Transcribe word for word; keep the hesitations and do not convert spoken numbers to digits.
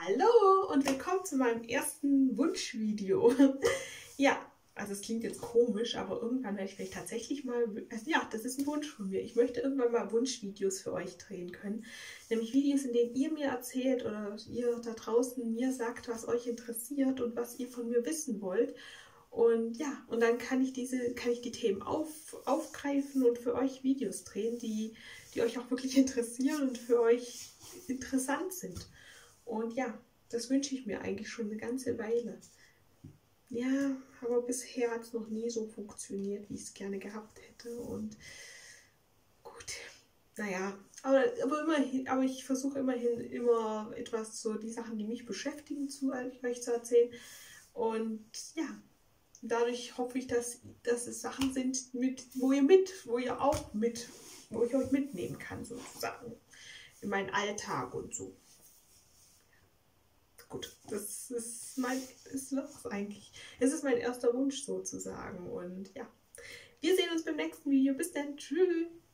Hallo und willkommen zu meinem ersten Wunschvideo. Ja, also es klingt jetzt komisch, aber irgendwann werde ich vielleicht tatsächlich mal, also ja, das ist ein Wunsch von mir. Ich möchte irgendwann mal Wunschvideos für euch drehen können. Nämlich Videos, in denen ihr mir erzählt oder ihr da draußen mir sagt, was euch interessiert und was ihr von mir wissen wollt. Und ja, und dann kann ich diese, kann ich die Themen auf, aufgreifen und für euch Videos drehen, die, die euch auch wirklich interessieren und für euch interessant sind. Und ja, das wünsche ich mir eigentlich schon eine ganze Weile. Ja, aber bisher hat es noch nie so funktioniert, wie ich es gerne gehabt hätte. Und gut, naja, aber, aber, immerhin, aber ich versuche immerhin immer etwas so, die Sachen, die mich beschäftigen, zu euch zu erzählen. Und ja, dadurch hoffe ich, dass, dass es Sachen sind, mit, wo ihr mit, wo ihr auch mit, wo ich euch mitnehmen kann, sozusagen. In meinen Alltag und so. Gut, das ist mein, ist das eigentlich. Es ist mein erster Wunsch sozusagen. Und ja, wir sehen uns beim nächsten Video. Bis dann. Tschüss.